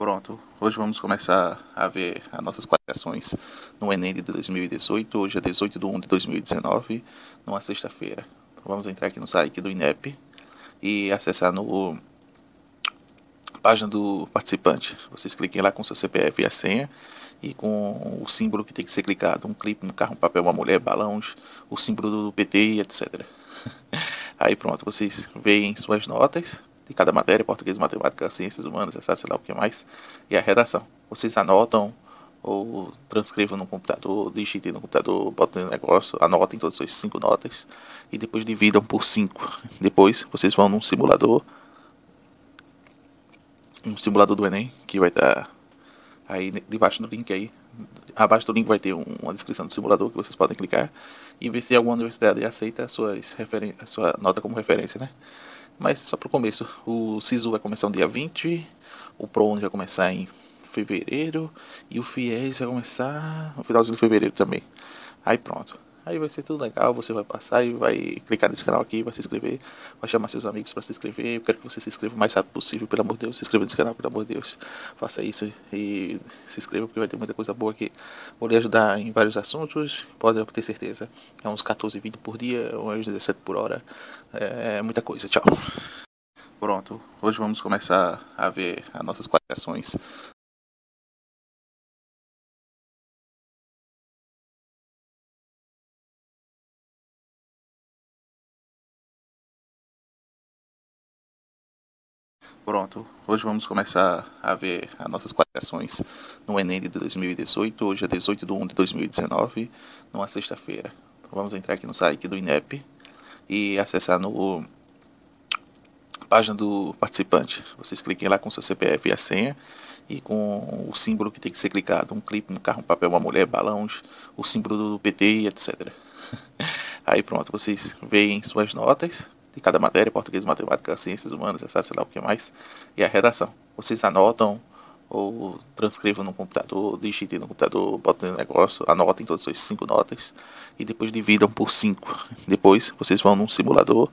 Pronto, hoje vamos começar a ver as nossas qualificações no Enem de 2018, hoje é 18 de 1 de 2019, numa sexta-feira. Vamos entrar aqui no site do INEP e acessar no página do participante. Vocês cliquem lá com seu CPF e a senha e com o símbolo que tem que ser clicado, um clipe, um carro, um papel, uma mulher, balões, o símbolo do PT e etc. Aí pronto, vocês veem suas notas de cada matéria, português, matemática, ciências humanas, sei lá o que mais, e a redação. Vocês anotam ou transcrevam no computador, digitem no computador, botem no negócio, anotem todas as 5 notas e depois dividam por 5. Depois vocês vão num simulador do Enem, que vai estar aí debaixo do link aí. Abaixo do link vai ter uma descrição do simulador que vocês podem clicar e ver se alguma universidade aceita a sua nota como referência, né? Mas só para o começo, o SISU vai começar no dia 20, o ProUni vai começar em fevereiro e o FIES vai começar no finalzinho de fevereiro também. Aí pronto. Aí vai ser tudo legal, você vai passar e vai clicar nesse canal aqui, vai se inscrever, vai chamar seus amigos para se inscrever. Eu quero que você se inscreva o mais rápido possível, pelo amor de Deus. Se inscreva nesse canal, pelo amor de Deus. Faça isso e se inscreva, porque vai ter muita coisa boa aqui. Vou lhe ajudar em vários assuntos, pode ter certeza. É uns 14 vídeos por dia, uns 17 por hora. É muita coisa. Tchau. Pronto, hoje vamos começar a ver as nossas qualificações. Pronto, hoje vamos começar a ver as nossas qualificações no Enem de 2018, hoje é 18 de 1 de 2019, numa sexta-feira. Vamos entrar aqui no site do INEP e acessar no página do participante. Vocês cliquem lá com seu CPF e a senha e com o símbolo que tem que ser clicado, um clipe, um carro, um papel, uma mulher, balões, o símbolo do PT e etc. Aí pronto, vocês veem suas notas de cada matéria, português, matemática, ciências humanas, sei lá o que mais, e a redação. Vocês anotam ou transcrevam no computador, digitem no computador, botem no negócio, anotem todas as 5 notas e depois dividam por 5. Depois vocês vão num simulador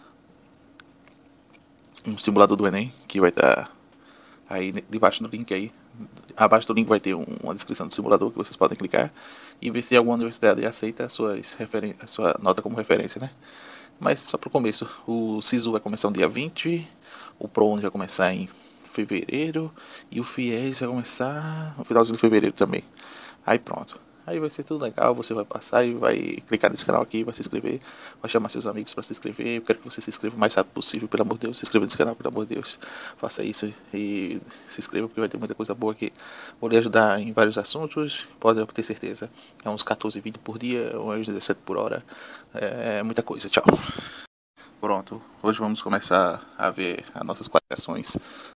do Enem, que vai estar aí debaixo do link aí. Abaixo do link vai ter uma descrição do simulador que vocês podem clicar e ver se alguma universidade aceita a sua nota como referência, né? Mas só para o começo, o SISU vai começar no dia 20, o ProUni vai começar em fevereiro e o FIES vai começar no finalzinho de fevereiro também. Aí pronto. Aí vai ser tudo legal, você vai passar e vai clicar nesse canal aqui, vai se inscrever, vai chamar seus amigos para se inscrever. Eu quero que você se inscreva o mais rápido possível, pelo amor de Deus. Se inscreva nesse canal, pelo amor de Deus. Faça isso e se inscreva, porque vai ter muita coisa boa aqui. Vou lhe ajudar em vários assuntos, pode ter certeza. É uns 14 vídeos por dia, uns 17 por hora. É muita coisa. Tchau. Pronto, hoje vamos começar a ver as nossas qualificações